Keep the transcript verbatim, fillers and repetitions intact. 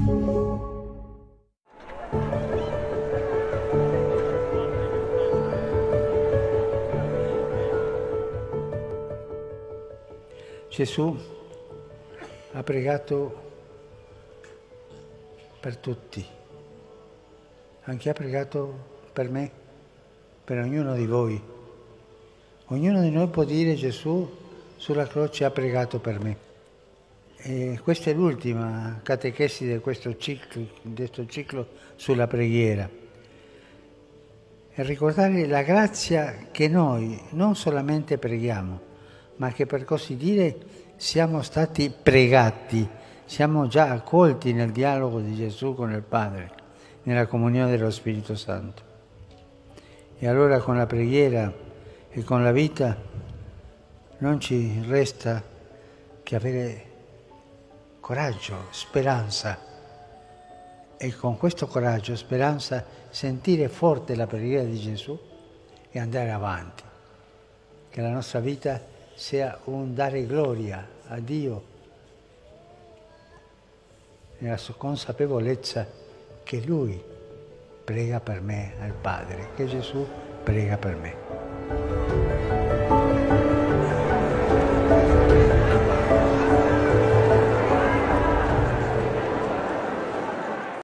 Gesù ha pregato per tutti, anche ha pregato per me, per ognuno di voi. Ognuno di noi può dire: Gesù sulla croce ha pregato per me. E questa è l'ultima catechesi di questo ciclo, di questo ciclo sulla preghiera. E ricordare la grazia che noi non solamente preghiamo, ma che per così dire siamo stati pregati, siamo già accolti nel dialogo di Gesù con il Padre, nella comunione dello Spirito Santo. E allora con la preghiera e con la vita non ci resta che avere coraggio, speranza, e con questo coraggio, speranza, sentire forte la preghiera di Gesù e andare avanti. Che la nostra vita sia un dare gloria a Dio nella sua consapevolezza che Lui prega per me al Padre, che Gesù prega per me.